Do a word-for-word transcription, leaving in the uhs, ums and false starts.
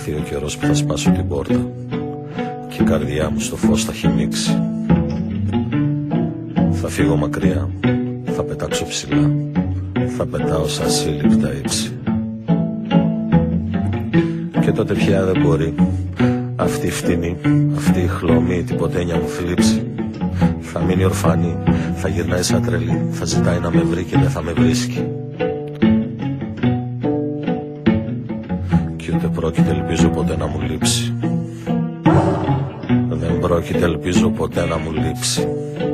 έρθει ο καιρός που θα σπάσω την πόρτα και η καρδιά μου στο φως θα χυμίξει. Θα φύγω μακριά, θα πετάξω ψηλά, θα πετάω σαν σύλληπτα ύψη. Και τότε πια δεν μπορεί αυτή η φτηνή, αυτή η χλωμή την ποτένια μου θλίψη. Θα μείνει ορφανή, θα γυρνάει σαν τρελή, θα ζητάει να με βρει και δεν θα με βρίσκει. Κι ούτε πρόκειται ελπίζω ποτέ να μου λείψει. Δεν πρόκειται ελπίζω ποτέ να μου λείψει.